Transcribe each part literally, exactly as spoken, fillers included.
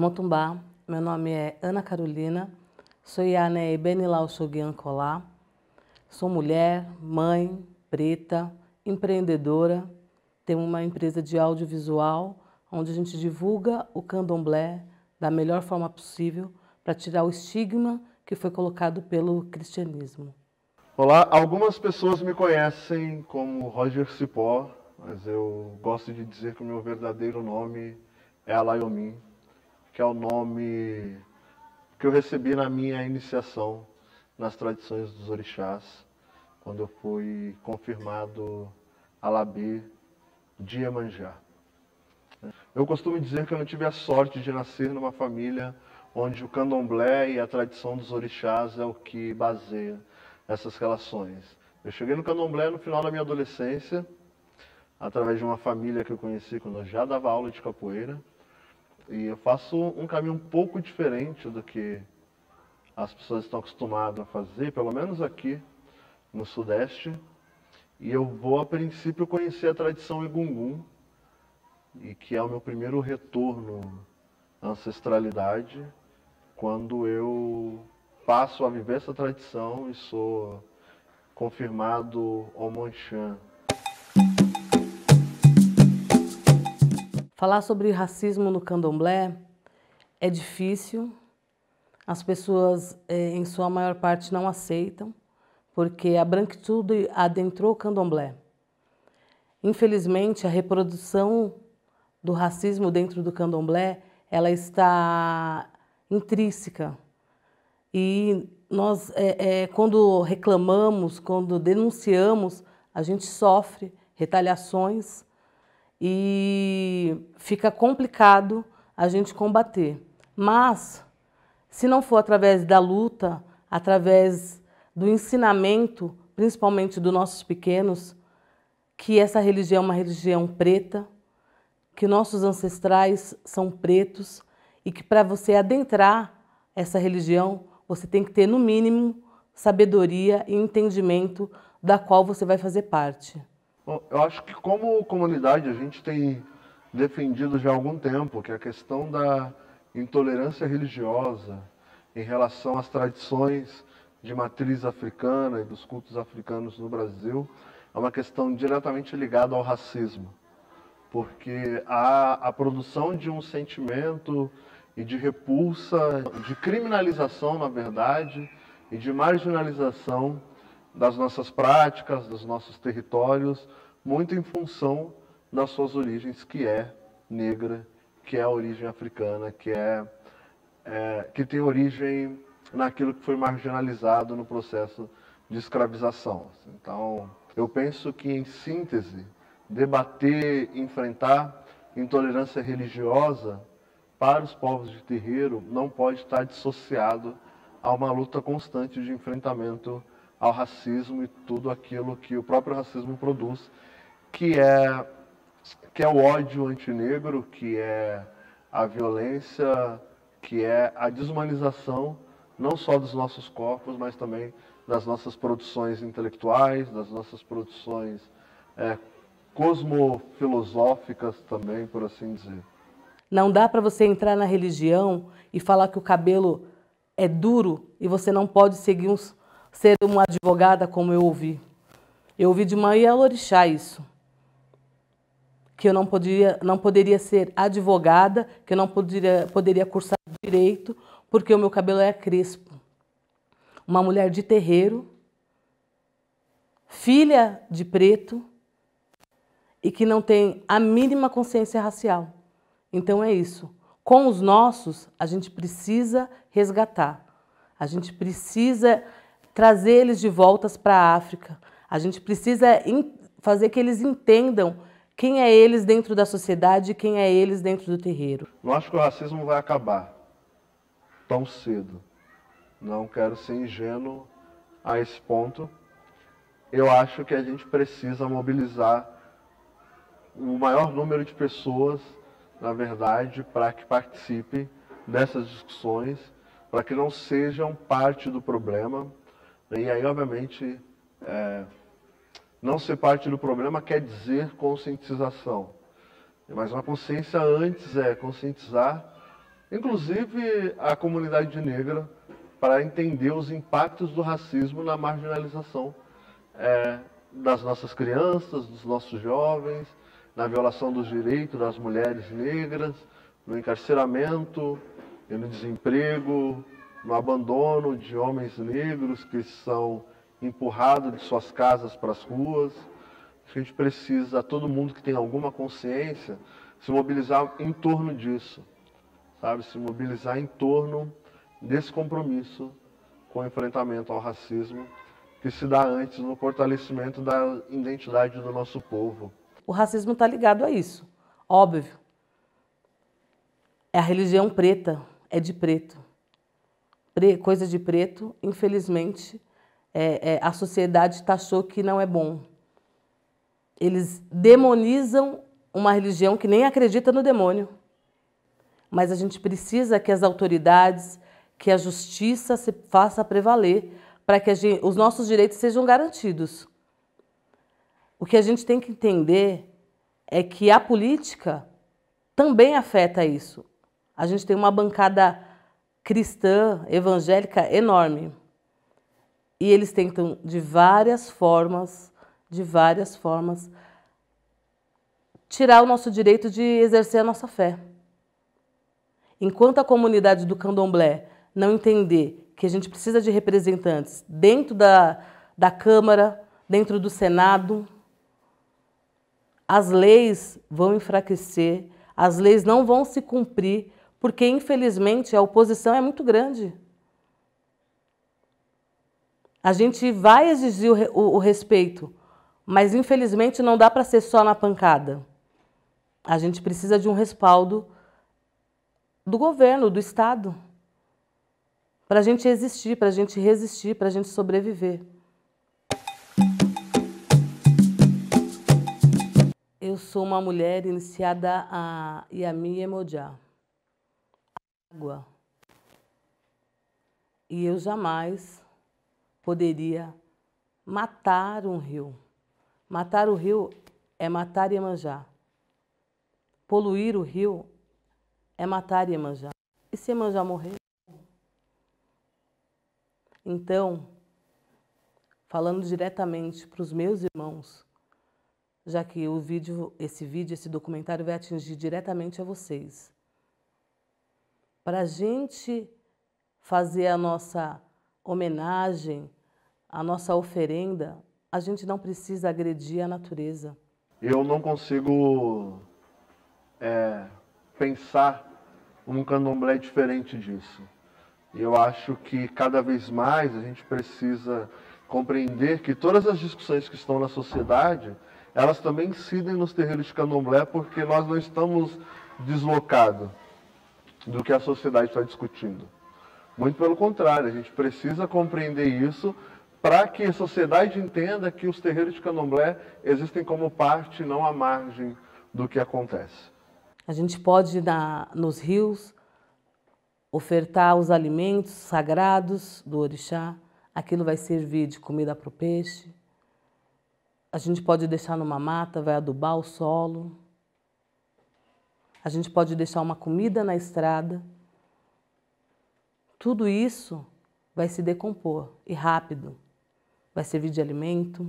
Motumbá, meu nome é Ana Carolina, sou Yane Benilau Shoguian Colá, sou mulher, mãe, preta, empreendedora, tenho uma empresa de audiovisual onde a gente divulga o candomblé da melhor forma possível para tirar o estigma que foi colocado pelo cristianismo. Olá, algumas pessoas me conhecem como Roger Cipó, mas eu gosto de dizer que o meu verdadeiro nome é Alaiomin, que é o nome que eu recebi na minha iniciação nas tradições dos orixás, quando eu fui confirmado Alabê de Iemanjá. Eu costumo dizer que eu não tive a sorte de nascer numa família onde o candomblé e a tradição dos orixás é o que baseia essas relações. Eu cheguei no candomblé no final da minha adolescência, através de uma família que eu conheci quando eu já dava aula de capoeira. E eu faço um caminho um pouco diferente do que as pessoas estão acostumadas a fazer, pelo menos aqui no Sudeste. E eu vou, a princípio, conhecer a tradição Egungun, e que é o meu primeiro retorno à ancestralidade, quando eu passo a viver essa tradição e sou confirmado Omonxã. Falar sobre racismo no candomblé é difícil, as pessoas, em sua maior parte, não aceitam, porque a branquitude adentrou o candomblé. Infelizmente, a reprodução do racismo dentro do candomblé, ela está intrínseca. E nós, é, é, quando reclamamos, quando denunciamos, a gente sofre retaliações e fica complicado a gente combater. Mas, se não for através da luta, através do ensinamento, principalmente dos nossos pequenos, que essa religião é uma religião preta, que nossos ancestrais são pretos e que para você adentrar essa religião, você tem que ter, no mínimo, sabedoria e entendimento da qual você vai fazer parte. Bom, eu acho que como comunidade a gente tem defendido já há algum tempo que a questão da intolerância religiosa em relação às tradições de matriz africana e dos cultos africanos no Brasil é uma questão diretamente ligada ao racismo. Porque há a produção de um sentimento e de repulsa, de criminalização, na verdade, e de marginalização das nossas práticas, dos nossos territórios, muito em função das suas origens, que é negra, que é a origem africana, que, é, é, que tem origem naquilo que foi marginalizado no processo de escravização. Então, eu penso que, em síntese, debater, enfrentar intolerância religiosa para os povos de terreiro não pode estar dissociado a uma luta constante de enfrentamento ao racismo e tudo aquilo que o próprio racismo produz, que é, que é o ódio antinegro, que é a violência, que é a desumanização não só dos nossos corpos, mas também das nossas produções intelectuais, das nossas produções é, cosmofilosóficas também, por assim dizer. Não dá para você entrar na religião e falar que o cabelo é duro e você não pode seguir um, ser uma advogada, como eu ouvi. Eu ouvi de uma Ielorixá isso. Que eu não, podia, não poderia ser advogada, que eu não poderia, poderia cursar direito, porque o meu cabelo é crespo. Uma mulher de terreiro, filha de preto, e que não tem a mínima consciência racial. Então é isso. Com os nossos, a gente precisa resgatar. A gente precisa trazer eles de volta para a África. A gente precisa fazer que eles entendam quem é eles dentro da sociedade e quem é eles dentro do terreiro. Não acho que o racismo vai acabar tão cedo. Não quero ser ingênuo a esse ponto. Eu acho que a gente precisa mobilizar o maior número de pessoas, na verdade, para que participem dessas discussões, para que não sejam parte do problema. E aí, obviamente, é, não ser parte do problema quer dizer conscientização. Mas uma consciência antes é conscientizar inclusive a comunidade negra, para entender os impactos do racismo na marginalização é, das nossas crianças, dos nossos jovens, na violação dos direitos das mulheres negras, no encarceramento e no desemprego, no abandono de homens negros que são empurrados de suas casas para as ruas. A gente precisa, todo mundo que tem alguma consciência, se mobilizar em torno disso, sabe? Se mobilizar em torno desse compromisso com o enfrentamento ao racismo que se dá antes no fortalecimento da identidade do nosso povo. O racismo está ligado a isso, óbvio. É a religião preta, é de preto. Pre, coisa de preto, infelizmente, é, é, a sociedade taxou que não é bom. Eles demonizam uma religião que nem acredita no demônio. Mas a gente precisa que as autoridades, que a justiça se faça prevaler para que a gente, os nossos direitos sejam garantidos. O que a gente tem que entender é que a política também afeta isso. A gente tem uma bancada cristã, evangélica enorme. E eles tentam de várias formas, de várias formas, tirar o nosso direito de exercer a nossa fé. Enquanto a comunidade do candomblé não entender que a gente precisa de representantes dentro da, da Câmara, dentro do Senado, as leis vão enfraquecer, as leis não vão se cumprir, porque, infelizmente, a oposição é muito grande. A gente vai exigir o, o, o respeito, mas, infelizmente, não dá para ser só na pancada. A gente precisa de um respaldo do governo, do Estado, para a gente existir, para a gente resistir, para a gente sobreviver. Eu sou uma mulher iniciada a Yami Emojá, água, e eu jamais poderia matar um rio. Matar o rio é matar Iemanjá. Poluir o rio é matar Iemanjá. E se Iemanjá morrer? Então, falando diretamente para os meus irmãos, já que o vídeo, esse vídeo, esse documentário vai atingir diretamente a vocês. Para a gente fazer a nossa homenagem, a nossa oferenda, a gente não precisa agredir a natureza. Eu não consigo é, pensar um candomblé diferente disso. E eu acho que cada vez mais a gente precisa compreender que todas as discussões que estão na sociedade, elas também incidem nos terreiros de candomblé, porque nós não estamos deslocados do que a sociedade está discutindo. Muito pelo contrário, a gente precisa compreender isso para que a sociedade entenda que os terreiros de candomblé existem como parte, não à margem do que acontece. A gente pode ir na, nos rios, ofertar os alimentos sagrados do orixá, aquilo vai servir de comida para o peixe. A gente pode deixar numa mata, vai adubar o solo. A gente pode deixar uma comida na estrada. Tudo isso vai se decompor, e rápido. Vai servir de alimento.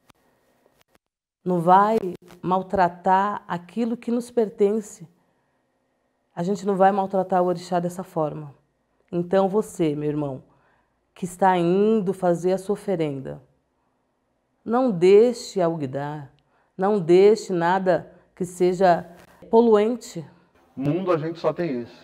Não vai maltratar aquilo que nos pertence. A gente não vai maltratar o orixá dessa forma. Então você, meu irmão, que está indo fazer a sua oferenda, não deixe alguidar, não deixe nada que seja poluente. Mundo a gente só tem esse.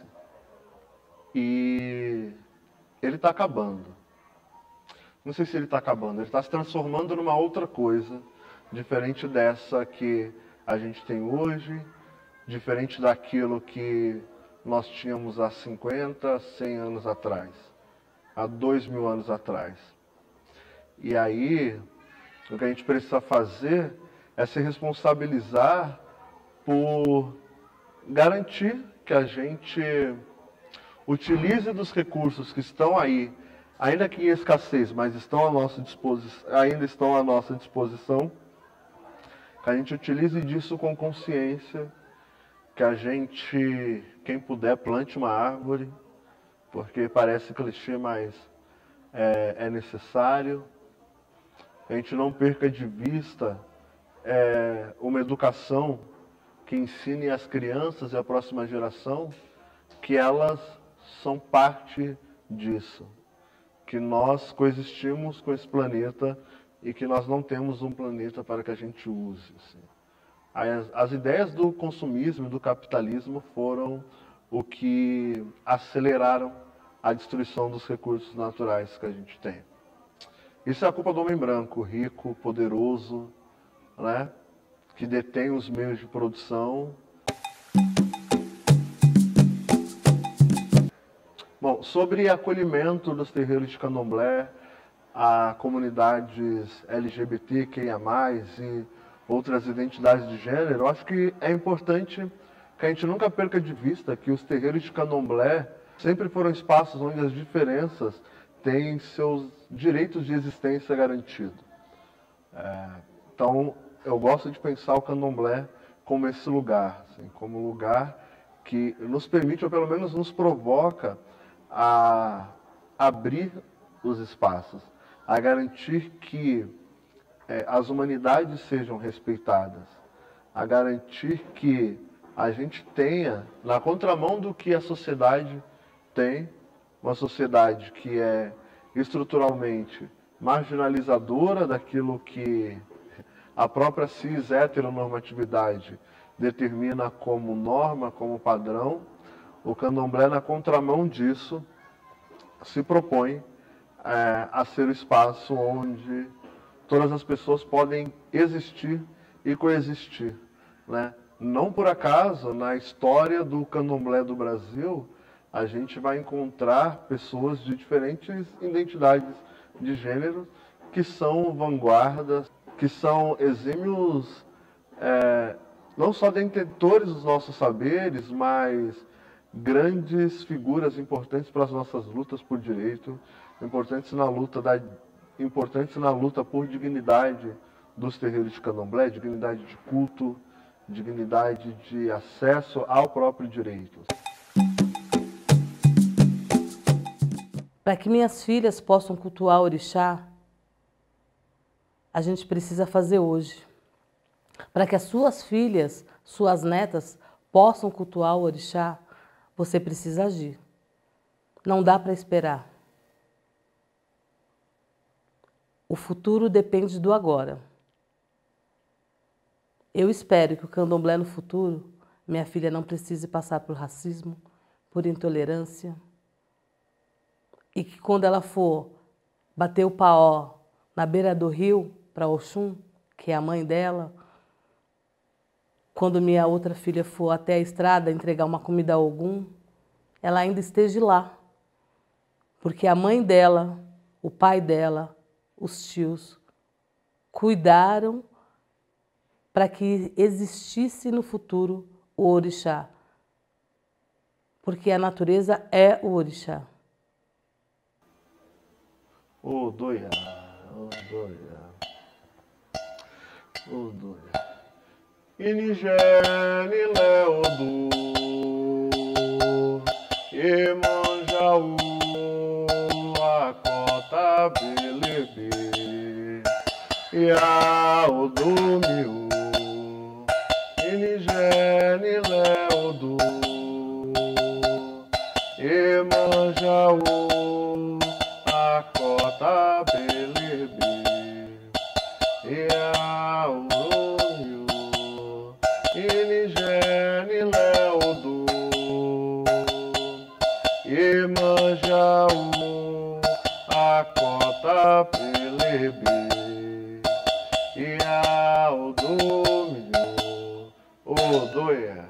E ele está acabando. Não sei se ele está acabando, ele está se transformando numa outra coisa, diferente dessa que a gente tem hoje, diferente daquilo que nós tínhamos há cinquenta, cem anos atrás, há dois mil anos atrás. E aí, o que a gente precisa fazer é se responsabilizar por garantir que a gente utilize dos recursos que estão aí, ainda que em escassez, mas estão à nossa disposição, ainda estão à nossa disposição, que a gente utilize disso com consciência, que a gente quem puder plante uma árvore, porque parece clichê, mas é, é necessário. A gente não perca de vista é, uma educação que ensine às crianças e à próxima geração que elas são parte disso, que nós coexistimos com esse planeta e que nós não temos um planeta para que a gente use. Assim. As, as ideias do consumismo e do capitalismo foram o que aceleraram a destruição dos recursos naturais que a gente tem. Isso é a culpa do homem branco, rico, poderoso, né? Que detém os meios de produção. Bom, sobre acolhimento dos terreiros de candomblé a comunidades L G B T Q I A mais, e outras identidades de gênero, eu acho que é importante que a gente nunca perca de vista que os terreiros de candomblé sempre foram espaços onde as diferenças têm seus direitos de existência garantidos. É, então, eu gosto de pensar o candomblé como esse lugar, assim, como um lugar que nos permite, ou pelo menos nos provoca, a abrir os espaços, a garantir que é, as humanidades sejam respeitadas, a garantir que a gente tenha, na contramão do que a sociedade tem, uma sociedade que é estruturalmente marginalizadora daquilo que a própria cis heteronormatividade determina como norma, como padrão. O candomblé, na contramão disso, se propõe é, a ser o espaço onde todas as pessoas podem existir e coexistir, né? Não por acaso, na história do candomblé do Brasil, a gente vai encontrar pessoas de diferentes identidades de gênero que são vanguardas, que são exímios, é, não só detentores dos nossos saberes, mas grandes figuras importantes para as nossas lutas por direito, importantes na luta, da, importantes na luta por dignidade dos terreiros de candomblé, dignidade de culto, dignidade de acesso ao próprio direito. Para que minhas filhas possam cultuar o orixá, a gente precisa fazer hoje. Para que as suas filhas, suas netas, possam cultuar o orixá, você precisa agir. Não dá para esperar. O futuro depende do agora. Eu espero que o candomblé no futuro, minha filha não precise passar por racismo, por intolerância, e que quando ela for bater o paó na beira do rio para Oxum, que é a mãe dela, quando minha outra filha for até a estrada entregar uma comida a Ogum, ela ainda esteja lá. Porque a mãe dela, o pai dela, os tios, cuidaram para que existisse no futuro o orixá. Porque a natureza é o orixá. O doia, o doia, o doia. Inigene Leodu, Emanjaú, Acota Belebe, Iaodumiu, Inigene Leodu, Emanjaú, Acota Belebe, Iaodumiu, Inigene Leodu, Emanjaú, Acota Belebe, Iaodumiu, Odoia.